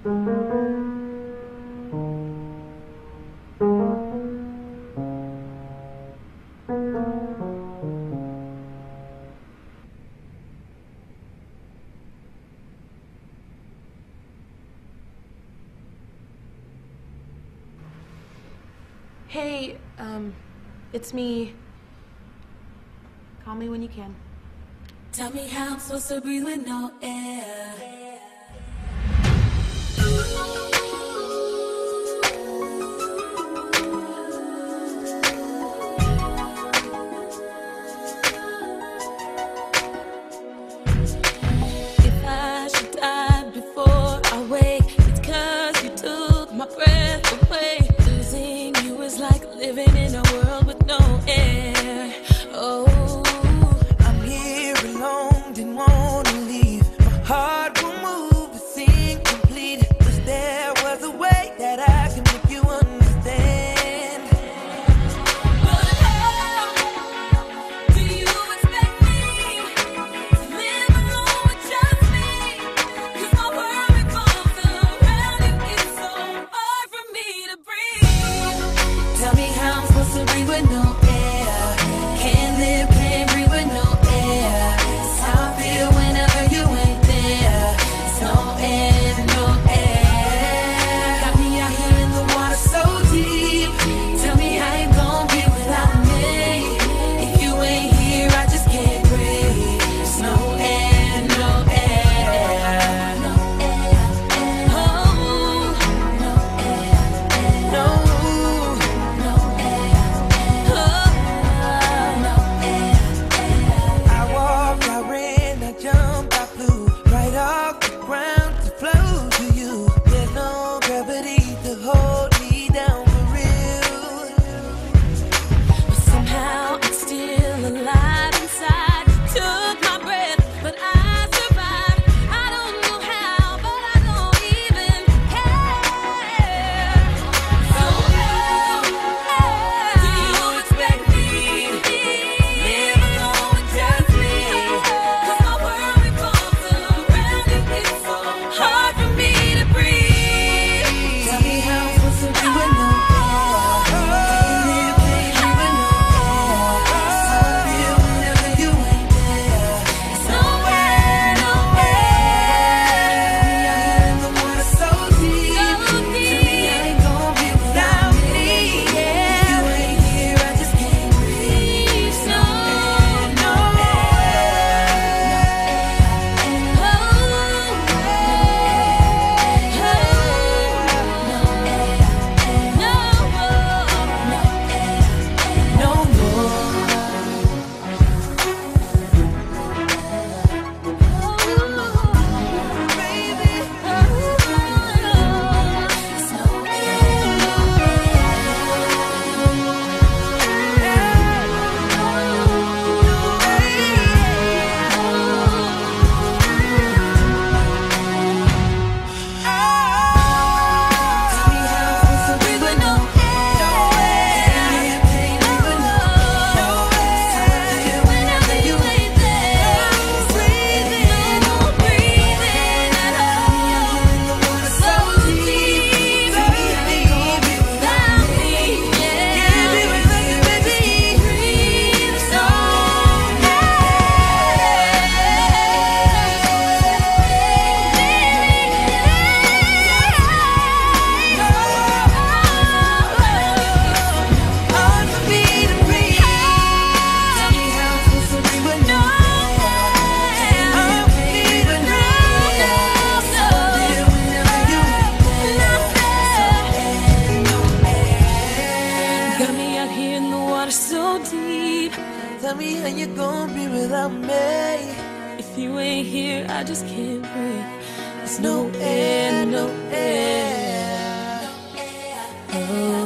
Hey, it's me. Call me when you can. Tell me how I'm supposed to breathe with no air. If I should die before I wake, it's 'cause you took my breath away. Losing you is like living in a world with no air. Oh, I'm here alone, didn't wanna leave. My heart will move, it's incomplete. Wish there was a way that I can make you understand. but how do you expect me to live alone with just me? 'Cause my world revolves around you, it's so hard for me to breathe. Tell me how I'm supposed to breathe with no air. Can't live, can't breathe with no air. It's how I feel whenever you ain't there. It's no air, no air. Got me out here in the water so deep. Tell me how you gon' be without me. If you ain't here, I just can't breathe. It's no air, no air. No air, oh, no air, No, no air, oh, no air. I walked, I ran, I jumped, I flew right off the ground to flow to you. There's no gravity to hold me down for real. But somehow I'm still alive inside. You took my breath, but I survived. I don't know how, but I don't even care. So how do you expect me to live alone with just me? 'Cause my world revolves around you, it's so hard for me to breathe. Tell me how I'm supposed to be with no so deep. Tell me how you gon' be without me. If you ain't here, I just can't breathe. There's no air, no air. Oh.